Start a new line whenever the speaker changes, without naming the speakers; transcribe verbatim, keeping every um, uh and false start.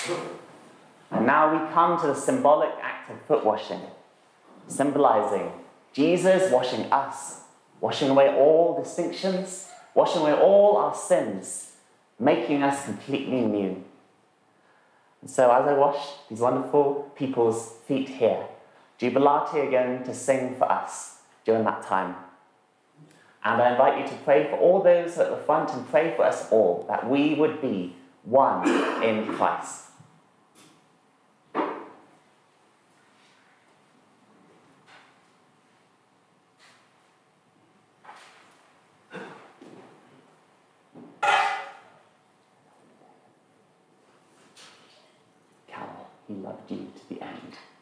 And now we come to the symbolic act of foot washing, symbolizing Jesus washing us, washing away all distinctions, washing away all our sins, making us completely new. And so as I wash these wonderful people's feet here, Jubilati are going to sing for us during that time. And I invite you to pray for all those at the front and pray for us all, that we would be one in Christ. Carol, he loved you to the end.